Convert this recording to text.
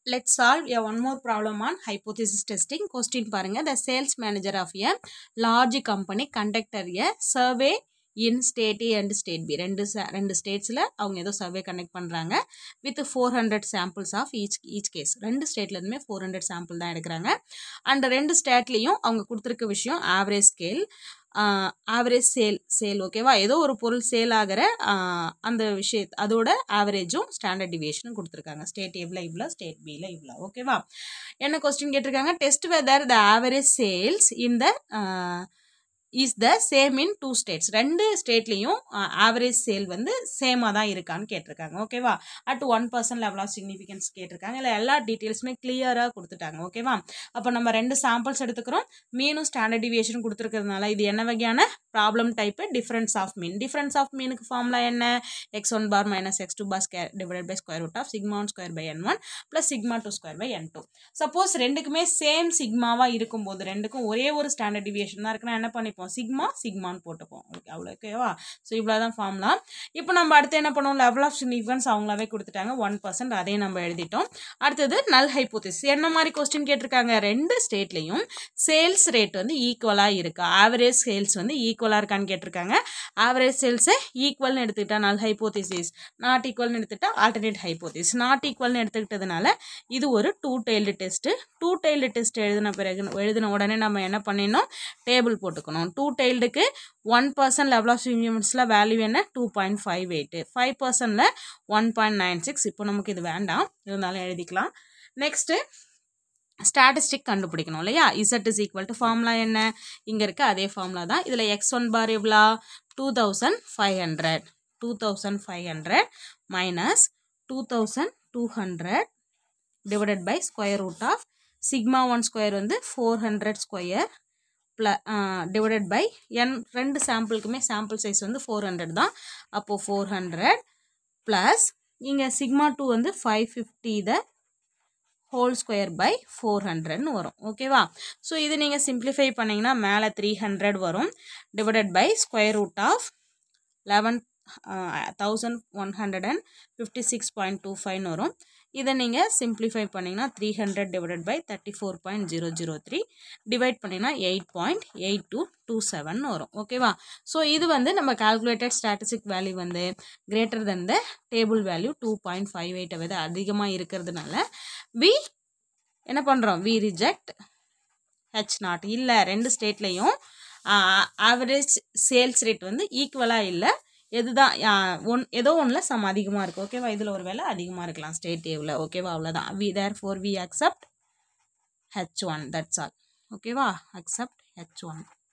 let's solve one more problem on hypothesis testing. Question பாருங்க. The sales manager of a large company conducted a survey in state A and state B. ரெண்டு ஸ்டேட்ஸ்ல அவங்க ஏதோ survey conduct பண்றாங்க with 400 samples of each case. ரெண்டு ஸ்டேட்ல இருந்துமே 400 sample தான் எடுக்கிறாங்க. அண்ட் ரெண்டு ஸ்டேட்லயும் அவங்க கொடுத்திருக்க விஷயம் ஆவரேஜ் ஸ்கேல், ஆவரேஜ் சேல் ஓகேவா, ஏதோ ஒரு பொருள் சேல் ஆகிற அந்த அதோட ஆவரேஜும் ஸ்டாண்டர்ட் டிவியேஷனும் கொடுத்துருக்காங்க. ஸ்டேட் ஏவில் இவ்வளோ, ஸ்டேட் பியில் இவ்வளோ ஓகேவா. என்ன கொஸ்டின் கேட்டிருக்காங்க, test whether the average sales in the is the same in two states. ரெண்டு ஸ்டேட்லையும் ஆவரேஜ் சேல் வந்து சேமாக தான் இருக்கான்னு கேட்டிருக்காங்க ஓகேவா. at 1% level of significance கேட்டிருக்காங்க. இல்லை எல்லா டீட்டெயில்ஸுமே கிளியராக கொடுத்துட்டாங்க ஓகேவா. அப்போ நம்ம ரெண்டு சாம்பிள்ஸ் எடுத்துக்கிறோம், மீனும் ஸ்டாண்டர்ட் டிவியேஷன் கொடுத்துருக்கிறதுனால இது என்ன வகையான problem type, difference of mean. Difference of மீனுக்கு ஃபார்முலா என்ன, x1 bar minus x2 bar divided by square root of sigma 1 square by n1 plus sigma 2 square by n2. Suppose ரெண்டுக்குமே same சிக்மாவாக இருக்கும்போது, ரெண்டுக்கும் ஒரே ஒரு ஸ்டாண்டர்ட் டிவியேஷன் தான் இருக்குன்னா என்ன பண்ணிப்போம், சிக்மான்னு போட்டுப்போம். அவ்வளோ ஓகேவா. ஸோ இவ்வளோதான் ஃபார்முலா. இப்போ நம்ம அடுத்து என்ன பண்ணுவோம், லெவல் ஆஃப் சிக்னிஃபிகன்ஸ் அவங்களாவே கொடுத்துட்டாங்க 1%, அதையும் நம்ம எழுதிட்டோம். அடுத்தது நல் ஹைபோதிசிஸ். என்ன மாதிரி கொஸ்டின் கேட்டிருக்காங்க, ரெண்டு ஸ்டேட்லையும் சேல்ஸ் ரேட் வந்து ஈக்குவலாக இருக்கா, ஆவரேஜ் சேல்ஸ் வந்து ஈக்குவலாக இருக்கான்னு கேட்டிருக்காங்க. ஆவரேஜ் சேல்ஸை ஈக்குவல்னு எடுத்துக்கிட்டா நல் ஹைபோதிசிஸ், நாட் ஈக்குவல்னு எடுத்துக்கிட்டா ஆல்டர்னேட் ஹைபோதிசிஸ். நாட் ஈக்குவல்னு எடுத்துக்கிட்டதுனால இது ஒரு two tailed test. Two tailed test எழுதின உடனே நம்ம என்ன பண்ணிடணும், டேபிள் போட்டுக்கணும். டூ டெய்ல்டுக்கு 1% லெவல் ஆஃப் சிக்னிஃபிகன்ஸில் வேல்யூ என்ன 2.58, 5%ல 1.96. இப்போ நமக்கு இது வேண்டாம், இருந்தாலும் எழுதிக்கலாம். நெக்ஸ்ட்டு ஸ்டாட்டிஸ்டிக் கண்டுபிடிக்கணும் இல்லையா. Z is equal to formula என்ன, இங்கே இருக்க அதே ஃபார்முலா தான். இதில் x1 பார் எவ்வளோ 2500 minus 2200 divided by square root of sigma 1 square வந்து 400 ஸ்கொயர் டிவைடட் பை n. ரெண்டு சாம்பிளுக்குமே சாம்பிள் சைஸ் வந்து 400 தான். அப்போது 400 ப்ளஸ் இங்கே சிக்மா 2 வந்து 550 த ஹோல் ஸ்கொயர் பை 400ன்னு வரும் ஓகேவா. ஸோ இது நீங்கள் சிம்பிளிஃபை பண்ணிங்கன்னா மேலே 300 வரும், divided by square root of 1156.25 வரும். இதை நீங்கள் சிம்பிளிஃபை பண்ணிங்கன்னா 300 டிவைடட் பை 34.003 டிவைட் பண்ணிங்கன்னா 8.8227 வரும் ஓகேவா. ஸோ இது வந்து நம்ம கால்குலேட்டட் ஸ்டாட்டிஸ்டிக் வேல்யூ வந்து greater than the table value 2.58 விட அதிகமாக இருக்கிறதுனால என்ன பண்ணுறோம், வி ரிஜெக்ட் H0. இல்லை ரெண்டு ஸ்டேட்லேயும் ஆவரேஜ் சேல்ஸ் ரேட் வந்து ஈக்குவலாக இல்லை, எதுதான் ஏதோ ஒன்றில் சம் அதிகமாக இருக்குது ஓகேவா. இதில் ஒரு வேலை அதிகமாக இருக்கலாம் ஸ்டேட் ஏவில் ஓகேவா. அவ்வளோதான். therefore we accept H1, that's all ஓகேவா. accept H1.